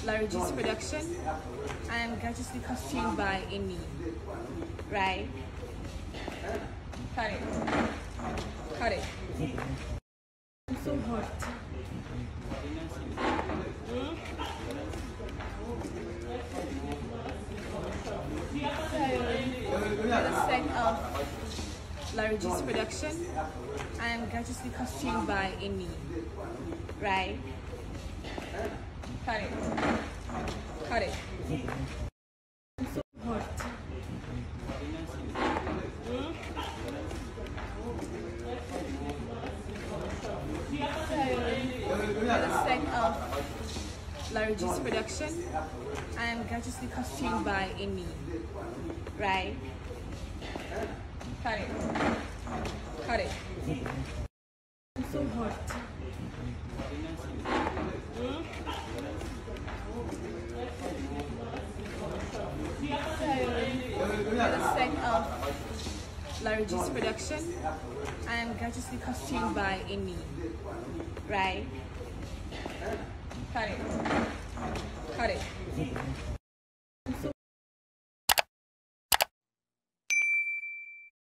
Luchy's production. I am gorgeously costumed by Amy. Right? Cut it. Cut it. I'm so hot. For the sake of Luchy's production, I am gorgeously costumed by Amy. Right? Cut it. Cut it. I'm so hot. For the sake of Luchy's production, I am gorgeously costumed by Amy. Right? Cut it. Cut it. I'm so hot. For the sake of Luchy's production, I am gorgeously costumed by Amy. Right? Cut it. Cut it.